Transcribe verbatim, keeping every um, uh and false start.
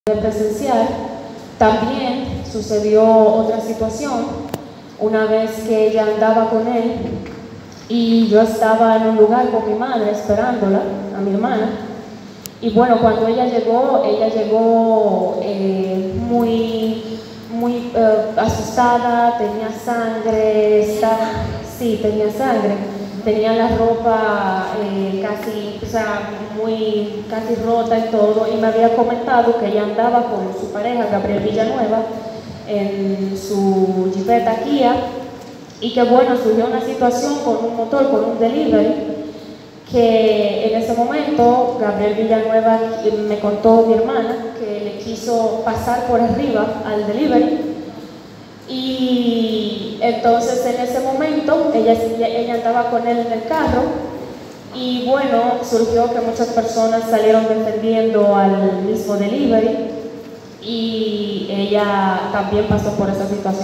de presenciar. También sucedió otra situación, una vez que ella andaba con él y yo estaba en un lugar con mi madre esperándola, a mi hermana, y bueno, cuando ella llegó, ella llegó eh, muy, muy eh, asustada, tenía sangre, está, sí, tenía sangre, tenía la ropa eh, casi, o sea, muy, casi rota y todo, y me había comentado que ella andaba con su pareja, Gabriel Villanueva, en su Jeepeta Kia, y que bueno, surgió una situación con un motor, con un delivery, que en ese momento Gabriel Villanueva me contó mi hermana que le quiso pasar por arriba al delivery, y entonces en ese momento ella, ella andaba con él en el carro, y bueno, surgió que muchas personas salieron defendiendo al mismo delivery y ella también pasó por esa situación.